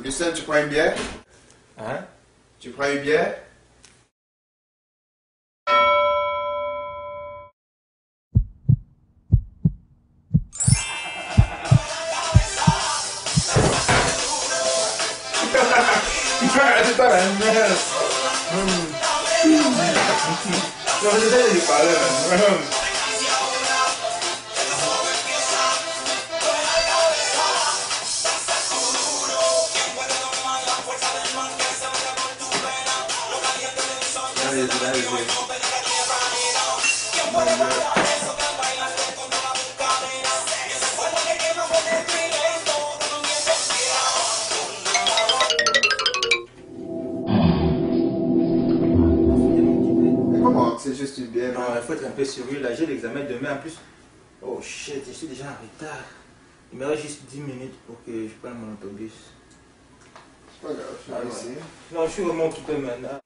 Lucien, tu prends une bière? Hein? Tu prends une bière? C'est pas la merde. Non, j'essaie de lui parler là. Comment? C'est juste une bière. Non, il faut être un peu sérieux là, j'ai l'examen demain en plus. Oh shit, je suis déjà en retard. Il me reste juste 10 minutes pour que je prenne mon autobus. C'est pas grave, je vais essayer. Non, je suis vraiment occupé maintenant.